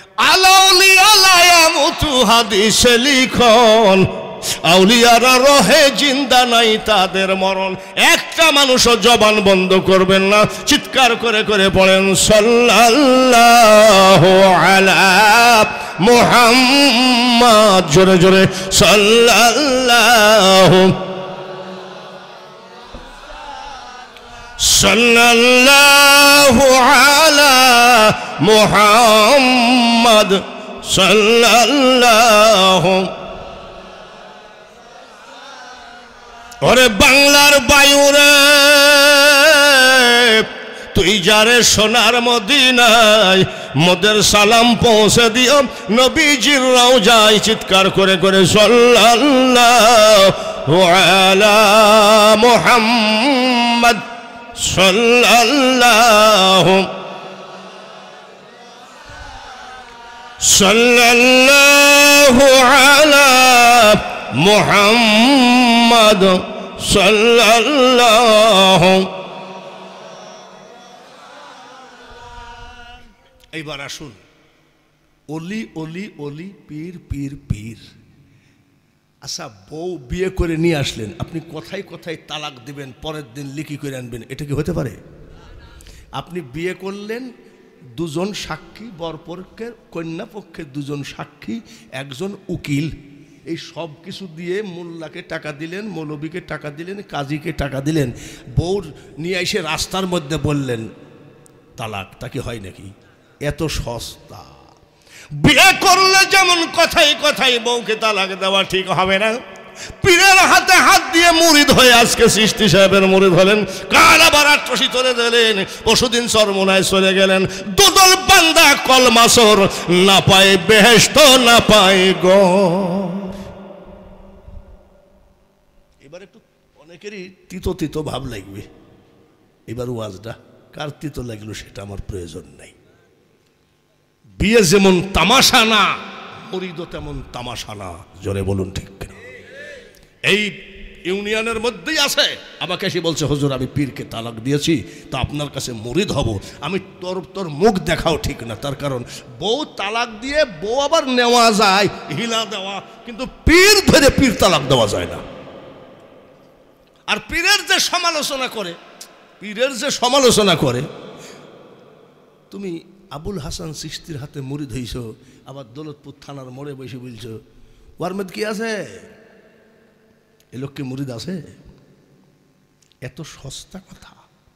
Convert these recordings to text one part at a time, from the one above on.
আলাউলিয়া লা ইয়ামুতু হাদিসে লিখন, আউলিয়ারা রহে জিন্দা নাই তাদের মরণ। একটা মানুষও জবান বন্ধ করবেন না, চিৎকার করে করে পড়েন সাল্লাল্লাহু আলা মুহাম্মাদ, জোরে জোরে সাল্লাল্লাহু সাল্লাল্লাহু আলা মুহাম্মাদ সাল্লাল্লাহু। ওরে বাংলার বায়ুরে তুই যারে সোনার মদিনায়, মোদের সালাম পৌঁছে দিও নবীজির রওজায়, চিৎকার করে করে সাল্লাল্লাহু আলা মুহাম্মাদ সাল্লাল্লাহু সাল্লাল্লাহু আলা মুহাম্মাদ সাল্লাল্লাহু। এইবার আসুন, অলি অলি অলি, পীর পীর পীর। আচ্ছা, বউ বিয়ে করে নিয়ে আসলেন, আপনি কথায় কথায় তালাক দিবেন, পরের দিন লিখি করে আনবেন, এটা কি হতে পারে? আপনি বিয়ে করলেন, দুজন সাক্ষী, বরপক্ষের কন্যা পক্ষের দুজন সাক্ষী, একজন উকিল, এই সব কিছু দিয়ে মোল্লাকে টাকা দিলেন, মৌলবীকে টাকা দিলেন, কাজীকে টাকা দিলেন, বউ নিয়ে এসে রাস্তার মধ্যে বললেন তালাক। তা কি হয় নাকি? এত সস্তা? বিয়ে করলে যেমন কথাই কথাই বউকে তালাক দেওয়া ঠিক হবে না, পীরের হাতে হাত দিয়ে মুরিদ হয়ে আজকে সৃষ্টি সাহেবের মুরিদ হলেন, কাল আবার আট্রসি চলে দিলেন, পরশুদিন চরমোনায় চলে গেলেন। দুদল বান্দা কলমাসর, না পায় বেহেশত না পায় গো। এবার একটু অনেকেরই তিতো তিতো ভাব লাগবে। এবার ওয়াজটা কার তিতো লাগলো সেটা আমার প্রয়োজন নাই। বিয়ে যেমন তামাশা না, মুরিদও তেমন তামাশা না, জোরে বলুন ঠিক কিনা? এই ইউনিয়নের মধ্যেই আছে, আমাকে এসে বলছে হুজুর আমি পীরকে তালাক দিয়েছি, তা আপনার কাছে মুরিদ হব। আমি তোর মুখ দেখাও ঠিক না, তার কারণ বউ তালাক দিয়ে বউ আবার নেওয়া যায়, হিলা দেওয়া, কিন্তু পীর ধরে পীর তালাক দেওয়া যায় না। আর পীরের যে সমালোচনা করে, তুমি আবুল হাসান চিশতির হাতে মুরিদ হইছ, আবার দৌলতপুর থানার মোড়ে বসে বলছো ওর মধ্যে কি আছে, এ লোককে মুরিদ আছে? এত সস্তা কথা।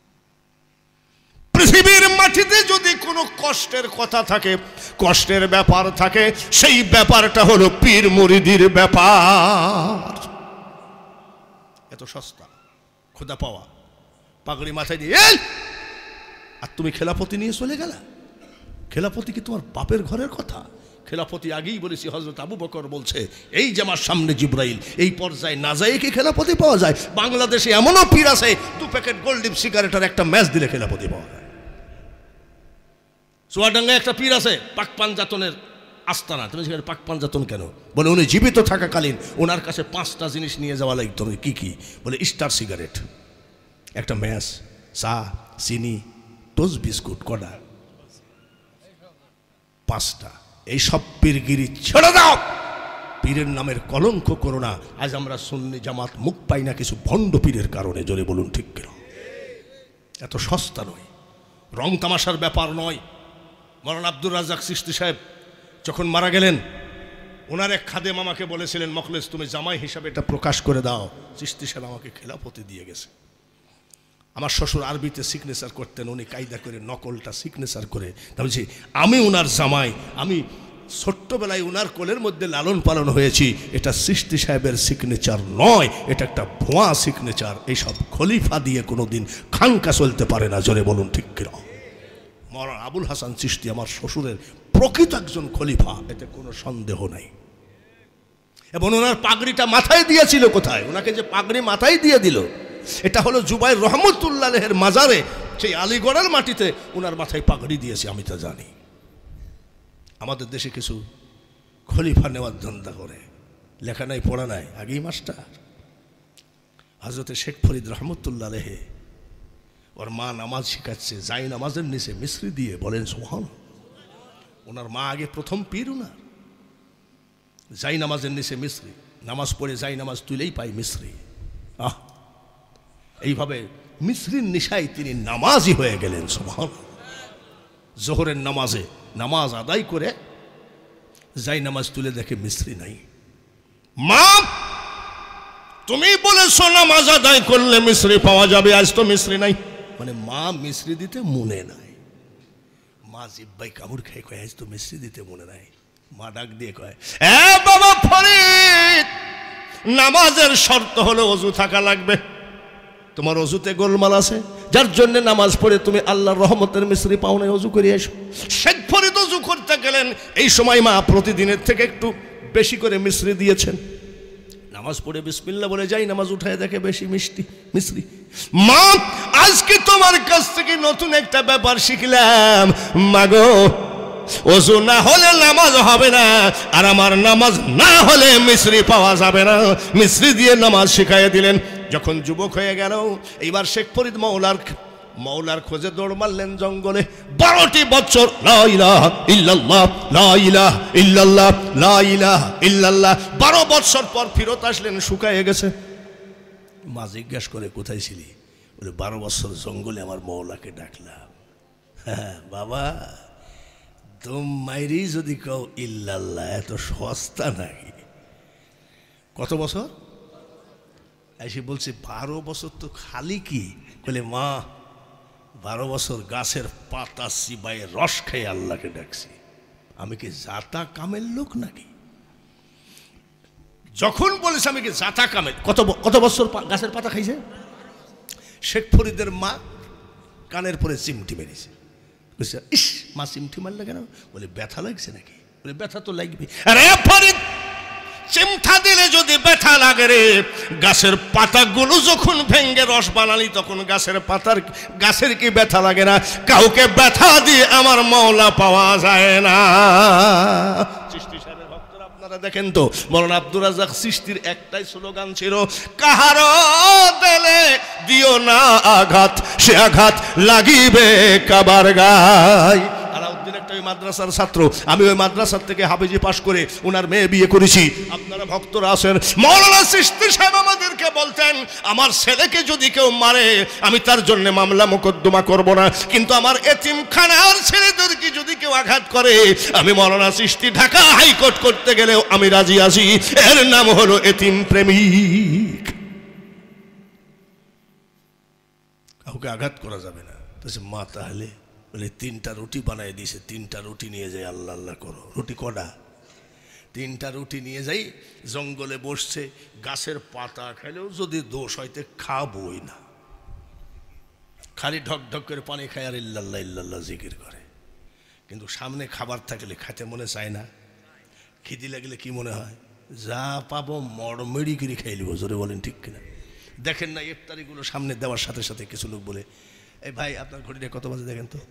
পৃথিবীর মাটিতে যদি কোনো কষ্টের কথা থাকে, কষ্টের ব্যাপার থাকে, সেই ব্যাপারটা হলো পীর মুরিদির ব্যাপার। এত সস্তা খোদা পাওয়া, পাগড়ি মাথায় দিয়ে, আর তুমি খেলাপতি নিয়ে চলে গেলা। খেলাপতি কি তোমার বাপের ঘরের কথা? খেলাপতি আগেই বলেছি, হযরত আবু বকর বলছে এই যে আমার সামনে জিব্রাইল, এই পর্যায়ে না যায় কি খেলাপতি পাওয়া যায়? বাংলাদেশে এমনও পীর আছে 2 প্যাকেট গোল্ডিপ সিগারেটের একটা ম্যাচ দিলে খেলাপতি পাওয়া যায়। চুয়াডাঙ্গায় একটা পীর আছে, পাক পাঞ্জাতনের আস্তানা। তুমি সেখানে পাক পাঞ্জাতন কেন? বলে উনি জীবিত থাকাকালীন ওনার কাছে 5টা জিনিস নিয়ে যাওয়া লাগতো। কি কি? বলে স্টার সিগারেট, একটা ম্যাচ, চা, চিনি, টোস্ট বিস্কুট, কড়া, 5টা। এই সব পীরগিরি ছেড়ে দাও, পীরের নামের কলঙ্ক করো না। আজ আমরা সুন্নি জামাত মুখ পাই না কিছু ভণ্ড পীরের কারণে, জোরে বলুন ঠিক কিনা? এত সস্তা নয়, রং তামাশার ব্যাপার নয়। মৌলানা আব্দুর রাজ্জাক চিশতি সাহেব যখন মারা গেলেন, ওনার এক খাদেম আমাকে বলেছিলেন, মখলেস তুমি জামাই হিসাবে এটা প্রকাশ করে দাও। চিশতি সাহেব আমাকে খেলাফতি দিয়ে গেছে। আমার শ্বশুর আরবিতে সিগনেচার করতেন, উনি কায়দা করে নকলটা সিগনেচার করে, তা বলছি আমি ওনার জামাই, আমি ছোট্টবেলায় ওনার কোলের মধ্যে লালন পালন হয়েছি, এটা চিশতি সাহেবের সিগনেচার নয়, এটা একটা ভুয়া সিগনেচার। এইসব খলিফা দিয়ে কোনোদিন খানকা চলতে পারে না, জোরে বলুন ঠিক কিনা? মৌলানা আবুল হাসান চিশতি আমার শ্বশুরের প্রকৃত একজন খলিফা, এতে কোনো সন্দেহ নাই। এবং ওনার পাগড়িটা মাথায় দিয়েছিল কোথায়? ওনাকে যে পাগড়ি মাথায় দিয়ে দিল, এটা হলো জুবাইর রহমতুল্লাহের মাজারে, সেই আলিগড়ের মাটিতে ওনার মাথায় পাগড়ি দিয়েছে, আমি তা জানি। আমাদের দেশে কিছু খলিফা নেওয়ার ধান্দা করে, লেখা নাই পড়া নাই, আগেই মাস্টার। হযরতে শেখ ফরিদ রহমতুল্লাহ, ওর মা নামাজ শিখাচ্ছে, যাই নামাজের নিচে মিশ্রি দিয়ে, বলেন সুবহান। ওনার মা আগে প্রথম পীর ওনার। যাই নামাজের নিচে মিস্রি, নামাজ পড়ে যাই নামাজ তুলেই পাই মিস্রি। এইভাবে মিস্রির নিশায় তিনি নামাজই হয়ে গেলেন। সুবহানাল্লাহ। জোহরের নামাজে নামাজ আদায় করে যাই নামাজ তুলে দেখে মিস্রি নাই। মা তুমি বলেছো নামাজ আদায় করলে মিস্রি পাওয়া যাবে, আজ তো মিস্রি নাই। মানে মা মিস্রি দিতে মনে নাই। মা জিব্বাই কামড় খেয়ে কয় আজ তো মিস্রি দিতে মনে নাই। মা ডাক দিয়ে কয়, এ বাবা ফরিদ, নামাজের শর্ত হলো অজু থাকা লাগবে। তোমার অজুতে গোলমাল আছে, যার জন্য নামাজ পড়ে তুমি আল্লাহর রহমতের মিস্রি পাও নাই, অজু করে এসো। শেখ ফরিদ অজু করতে গেলেন। এই সময় মা প্রতিদিনের থেকে একটু বেশি করে মিস্রি দিয়েছেন। নামাজ পড়ে বিসমিল্লাহ বলে যাই নামাজ উঠায় দেখে বেশি মিস্রি। মা আজকে তোমার কাছ থেকে নতুন একটা ব্যাপার শিখলাম। মাগো ওযু না হলে নামাজ হবে না, আর আমার নামাজ না হলে মিস্রি পাওয়া যাবে না। মিস্রি দিয়ে নামাজ শিখাইয়া দিলেন। যখন যুবক হয়ে গেল, এইবার শেখ ফরিদ মৌলার খোঁজে দৌড় মারলেন জঙ্গলে। 12টি বছর লা ইলাহা ইল্লাল্লাহ, লা ইলাহা ইল্লাল্লাহ, লা ইলাহা ইল্লাল্লাহ। 12 বছর পর ফিরত আসলেন, শুকায়ে গেছে। মা জিজ্ঞাসা করে কোথায় ছিলি? বলে 12 বছর জঙ্গলে আমার মৌলাকে ডাকলাম। হ্যাঁ বাবা, তুম মাইরি যদি কও ইল্লাল্লাহ, এত সস্তা নাকি? কত বছর? এসে বলছে 12 বছর তো খালি কি? বলে মা 12 বছর গাছের পাতা চিবায়ে রস খেয়ে আল্লাহকে ডাকছি। আমি কি জাতা কামেল লোক নাকি? যখন বলেছে আমি কি জাতা কামেল, কত বছর গাছের পাতা খাইছে? শেখ ফরিদের মা কানের পরে চিমটি মেরেছে। ইস, মা চিমটি মারলে কেন? বলে ব্যথা লাগছে নাকি? বলে ব্যথা তো লাগবে। আরে ফরিদ, চিমটা দিলে যদি ব্যথা লাগে রে, গাছের পাতাগুলো যখন ভেঙ্গে রস বানালি তখন গাছের কি ব্যথা লাগে না? কাউকে ব্যথা দিয়ে আমার মওলা পাওয়া যায় না। চিশতি সাহেবের ভক্তরা আপনারা দেখেন তো, মওলানা আব্দুর রাজ্জাক চিশতির একটাই স্লোগান ছিল, কাহারো দেলে দিও না আঘাত, সে আঘাত লাগিবে কাবার গায়। একটা ওই মাদ্রাসার ছাত্র, আমি ওই মাদ্রাসার থেকে হাফেজি পাশ করে ওনার মেয়ে বিয়ে করেছি। আপনারা ভক্তরা আছেন। মওলানা চিশতি সাহেব আমাদেরকে বলতেন, আমার ছেলেকে যদি কেউ মারে আমি তার জন্য মামলা মোকদ্দমা করব না, কিন্তু আমার এতিমখানার ছেলেদেরকে যদি কেউ আঘাত করে আমি মওলানা চিশতি ঢাকা হাইকোর্ট করতে গেলেও আমি রাজি আছি। এর নাম হলো এতিম প্রেমিক। কাউকে আঘাত করা যাবে না। মা তাহলে বলে 3টা রুটি বানাই দিয়েছে, 3টা রুটি নিয়ে যাই, আল্লাহ আল্লাহ করো। রুটি কটা? 3টা রুটি নিয়ে যাই। জঙ্গলে বসছে, গাছের পাতা খেলেও যদি দোষ হয়তো খাবই না, খালি ঢক ঢক করে পানি খায় আর ইল্লাল্লাহ ইল্লাল্লাহ জিকির করে। কিন্তু সামনে খাবার থাকলে খেতে মনে চায় না। খিদি লাগলে কি মনে হয়? যা পাবো মড়মেড়ি করে খাই লিব। জোরে বলেন ঠিক কিনা? দেখেন না ইফতারিগুলো সামনে দেওয়ার সাথে সাথে কিছু লোক বলে, এই ভাই আপনার ঘড়িটা কত বাজে দেখেন তো।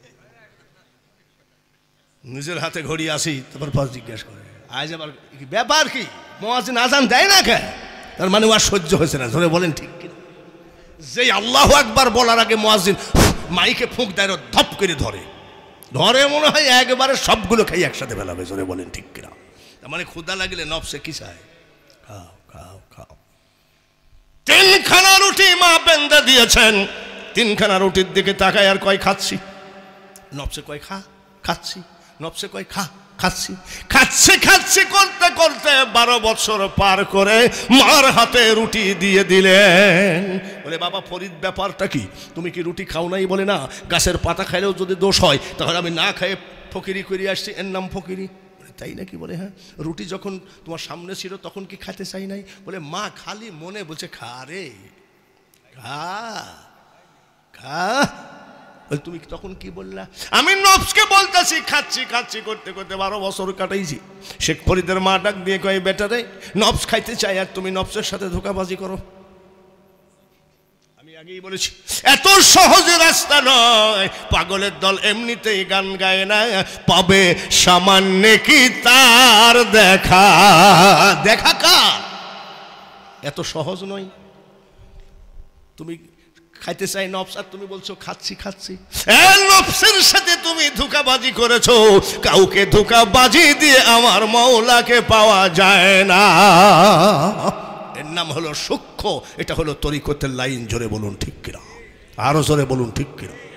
নিজের হাতে ঘড়ি আসি, তারপর পাঁচ জিজ্ঞাসা করে আজ আবার ব্যাপার কি? মুয়াজ্জিন আজান দেয় না কে? তার মানে আর সহ্য হয়েছে না। ধরে বলেন ঠিক কিনা? যেই আল্লাহু আকবার বলার আগে মুয়াজ্জিন মাইকে ফুঁক দেয়, ধপ করে ধরে মনে হয় একবারে সবগুলো খাই একসাথে ফেলাবে। ধরে বলেন ঠিক কিনা? তার মানে ক্ষুধা লাগলে নফসে কি চায়? খাও খাও খাও। 3খানা রুটি মা বেঁধে দিয়েছেন। 3খানা রুটির দিকে তাকায় আর কয় খাচ্ছি। নফসে কয় খা, খাচ্ছি। নফসে কয় খা, খাচ্ছি। খাচ্ছি করতে করতে 12 বছর পার করে মার হাতে রুটি দিয়ে দিলেন। বলে বাবা ফরিদ ব্যাপারটা কি? তুমি কি রুটি খাও নাই? বলে না, গাছের পাতা খাইলেও যদি দোষ হয় তাহলে আমি না খাইয়ে ফকিরি করে আসছি, এর নাম ফকিরি। তাই নাকি? বলে হ্যাঁ। রুটি যখন তোমার সামনে ছিল তখন কি খেতে চাই নাই? বলে মা খালি মনে বলছে খা রে, খা খা। তুমি তখন কি বললা? আমি নফসকে বলতেছি খাচ্ছি করতে করতে 12 বছর কাটাইছি। শেখ ফরিদের মা ডাক দিয়ে কয়, বেটা রে, নফস খাইতে চাই আর তুমি নফসের সাথে ধোঁকাবাজি করো। আমি আগেই বলেছি এত সহজে রাস্তা নয়। পাগলের দল এমনিতেই গান গায় না, পাবে সামান্য কি তার দেখা। দেখা কার? এত সহজ নয়। তুমি খাইতে চাই নফস, আর তুমি বলছো খাচ্ছি খাচ্ছি। নফসের সাথে তুমি ধোঁকাবাজি করেছো। কাউকে ধোঁকাবাজি দিয়ে আমার মওলাকে পাওয়া যায় না। এর নাম হলো সূক্ষ্ম, এটা হলো তরিকতের লাইন। জোরে বলুন ঠিক কিনা, আরো জোরে বলুন ঠিক কিনা।